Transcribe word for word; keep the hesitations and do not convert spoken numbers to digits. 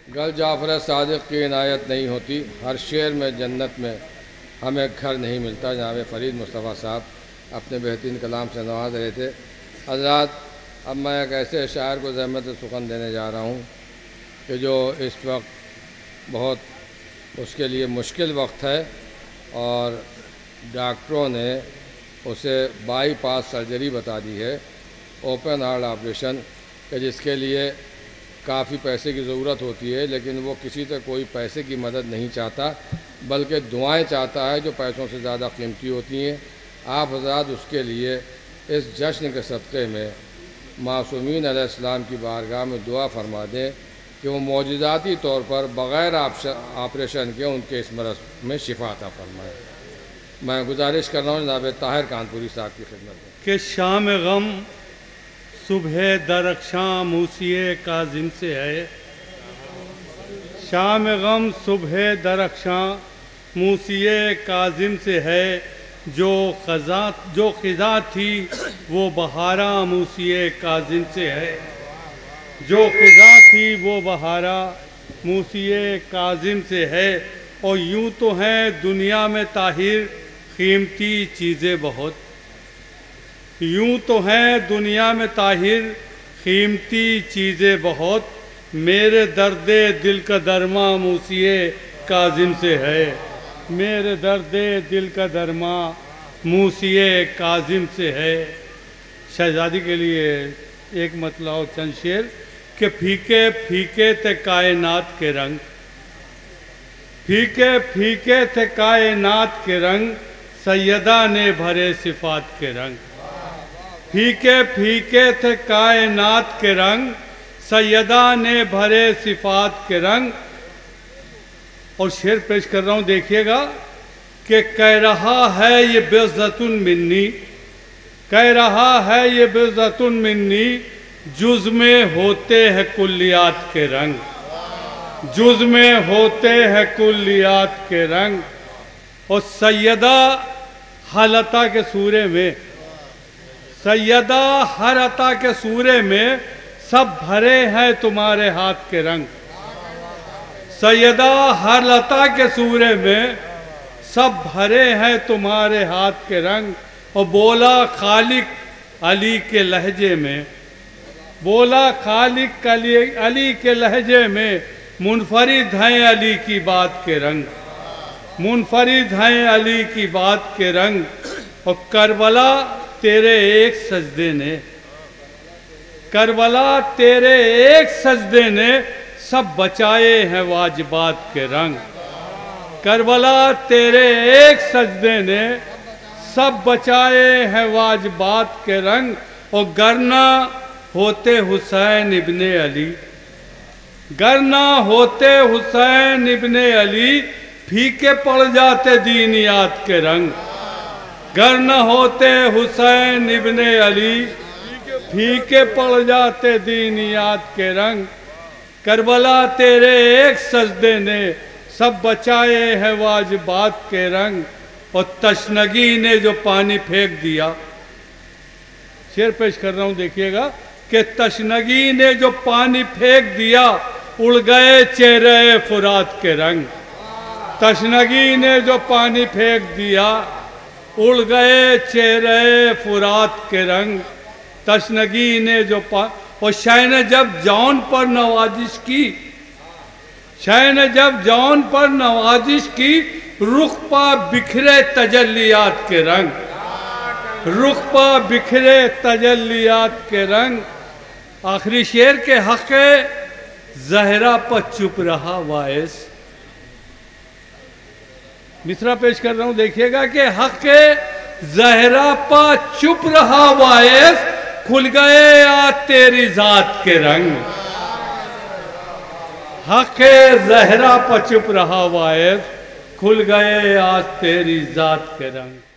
گل جعفر صادق کی عنایت نہیں ہوتی، ہر شعر میں جنت میں ہمیں گھر نہیں ملتا۔ جناب فرید مصطفیٰ صاحب اپنے بہترین کلام سے نواز رہے تھے۔ حضرات، اب میں ایک ایسے شاعر کو زحمت سخن دینے جا رہا ہوں کہ جو اس وقت بہت اس کے لیے مشکل وقت ہے، اور ڈاکٹروں نے اسے بائی پاس سرجری بتا دی ہے، اوپن ہارٹ آپریشن، کہ جس کے لیے کافی پیسے کی ضرورت ہوتی ہے، لیکن وہ کسی سے کوئی پیسے کی مدد نہیں چاہتا بلکہ دعائیں چاہتا ہے جو پیسوں سے زیادہ قیمتی ہوتی ہیں۔ آپ حضرات اس کے لیے اس جشن کے صدقے میں معصومین علیہ السلام کی بارگاہ میں دعا فرما دیں کہ وہ معجزاتی طور پر بغیر آپریشن کے ان کے اس مرض میں شفا عطا فرمائے۔ میں گزارش کر رہا ہوں جناب طاہر کانپوری صاحب کی خدمت میں کہ شام غم صبح درخشاں موسی کاظم سے ہے، شام غم صبح درخشاں موسی کاظم سے ہے، جو خزاں جو خزاں تھی وہ بہارا موسی کاظم سے ہے، جو خزاں تھی وہ بہارا موسی کاظم سے ہے۔ اور یوں تو ہیں دنیا میں طاہر قیمتی چیزیں بہت، یوں تو ہیں دنیا میں طاہر قیمتی چیزیں بہت، میرے درد دل کا درما موسی کاظم سے ہے، میرے درد دل کا درما موسی کاظم سے ہے۔ شہزادی کے لیے ایک مطلع اور چند شعر کہ پھیکے پھیکے تھے کائنات کے رنگ، پھیکے پھیکے تھے کائنات کے رنگ، سیدہ نے بھرے صفات کے رنگ، پھیکے پھیکے تھے کائنات کے رنگ، سیدہ نے بھرے صفات کے رنگ۔ اور شعر پیش کر رہا ہوں، دیکھیے گا کہ کہہ رہا ہے یہ بعزت منی، کہہ رہا ہے یہ بعزت منی، جز میں ہوتے ہیں کلیات کے رنگ، جز میں ہوتے ہیں کلیات کے رنگ۔ اور سیدہ ہر عطا کے سورے میں، سیدہ ہر عطا کے سورے میں سب بھرے ہیں تمہارے ہاتھ کے رنگ، سیدہ ہر عطا کے سورے میں سب بھرے ہیں تمہارے ہاتھ کے رنگ۔ اور بولا خالق علی کے لہجے میں، بولا خالق علی علی کے لہجے میں، منفرد ہیں علی کی بات کے رنگ، منفرد ہیں علی کی بات کے رنگ۔ اور کربلا تیرے ایک سجدے نے، کربلا تیرے ایک سجدے نے سب بچائے ہیں واجبات کے رنگ، کربلا تیرے ایک سجدے نے سب بچائے ہیں واجبات کے رنگ۔ اور گرنہ ہوتے حسین ابن علی، گرنہ ہوتے حسین ابن علی، پھیکے پڑ جاتے دینیات کے رنگ، گرنہ ہوتے حسین ابن علی، پھیکے پڑ جاتے دینیات کے رنگ۔ کربلا تیرے ایک سجدے نے سب بچائے ہیں واجبات کے رنگ۔ اور تشنگی نے جو پانی پھینک دیا، شعر پیش کر رہا ہوں، دیکھیے گا کہ تشنگی نے جو پانی پھینک دیا، اڑ گئے چہرے فرات کے رنگ، تشنگی نے جو پانی پھینک دیا، اڑ گئے چہرے فرات کے رنگ، تشنگی نے جو پا اور شاہ نے جب جان پر نوازش کی، شاہ نے جب جان پر نوازش کی، رخ پا بکھرے تجلیات کے رنگ، رخ پا بکھرے تجلیات کے رنگ۔ آخری شعر کے حق زہرا پر چپ رہا وائس، مصرع پیش کر رہا ہوں، دیکھیے گا کہ حق زہرا پر چپ رہا وائس، کھل گئے آج تیری ذات کے رنگ، حق زہرا پر چپ رہا وائس، کھل گئے آج تیری ذات کے رنگ۔